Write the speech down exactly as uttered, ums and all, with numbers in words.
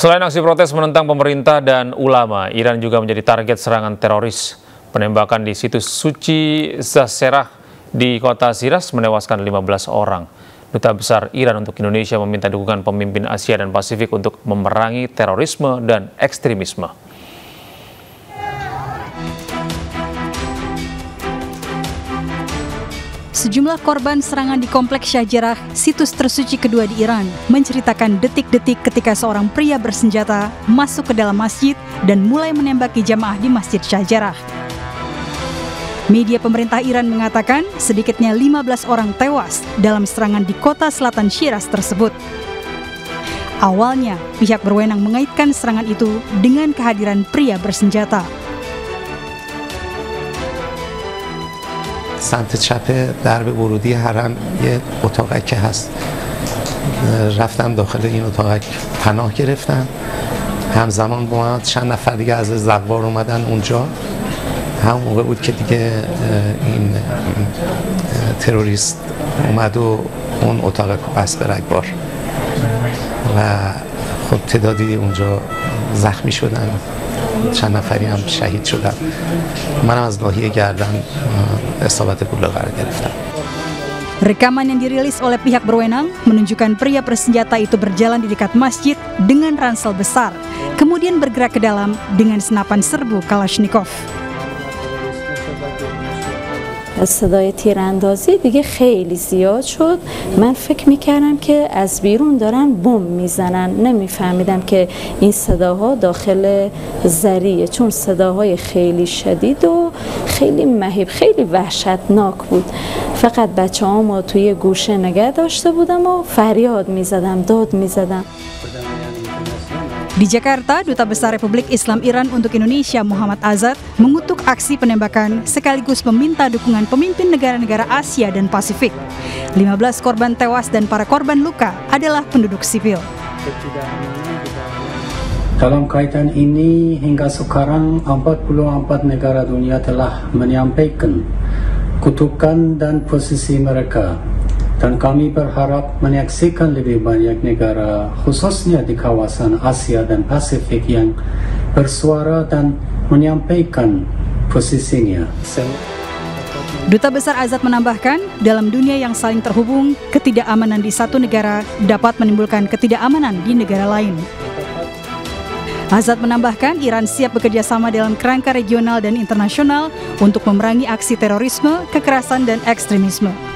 Selain aksi protes menentang pemerintah dan ulama, Iran juga menjadi target serangan teroris. Penembakan di situs suci Zaserah di kota Shiraz menewaskan lima belas orang. Duta Besar Iran untuk Indonesia meminta dukungan pemimpin Asia dan Pasifik untuk memerangi terorisme dan ekstremisme. Sejumlah korban serangan di Kompleks Syajarah, situs tersuci kedua di Iran, menceritakan detik-detik ketika seorang pria bersenjata masuk ke dalam masjid dan mulai menembaki jamaah di Masjid Syajarah. Media pemerintah Iran mengatakan sedikitnya lima belas orang tewas dalam serangan di kota selatan Shiraz tersebut. Awalnya, pihak berwenang mengaitkan serangan itu dengan kehadiran pria bersenjata. سمت چپ درب ورودی حرم یه اتاقک هست رفتم داخل این اتاقک پناه گرفتم همزمان با من چند نفر دیگه از زوار اومدن اونجا همون موقع بود که دیگه این تروریست اومد و اون اتاقک بس به رگبار و خب تعدادی اونجا زخمی شدن چند نفری هم شهید شدن منم از ناحیه گردن اصابت گلوله قرار گرفتم. Rekaman yang dirilis oleh pihak berwenang menunjukkan pria bersenjata itu berjalan di dekat masjid dengan ransel besar, kemudian bergerak ke dalam dengan senapan serbu Kalashnikov. صدای تیراندازی دیگه خیلی زیاد شد. من فکر میکردم که از بیرون دارن بمب میزنن، نمیفهمیدم که این صداها داخل ذریعه، چون صداهای خیلی شدید و خیلی مهیب، خیلی وحشتناک بود. فقط بچه هامو توی گوشه نگه داشته بودم و فریاد میزدم، داد میزدم. Di Jakarta, Duta Besar Republik Islam Iran untuk Indonesia Muhammad Azad mengutuk aksi penembakan sekaligus meminta dukungan pemimpin negara-negara Asia dan Pasifik. lima belas korban tewas dan para korban luka adalah penduduk sipil. Dalam kaitan ini, hingga sekarang empat puluh empat negara dunia telah menyampaikan kutukan dan posisi mereka. Dan kami berharap menyaksikan lebih banyak negara, khususnya di kawasan Asia dan Pasifik yang bersuara dan menyampaikan posisinya. Duta Besar Azad menambahkan, dalam dunia yang saling terhubung, ketidakamanan di satu negara dapat menimbulkan ketidakamanan di negara lain. Azad menambahkan, Iran siap bekerja sama dalam kerangka regional dan internasional untuk memerangi aksi terorisme, kekerasan, dan ekstremisme.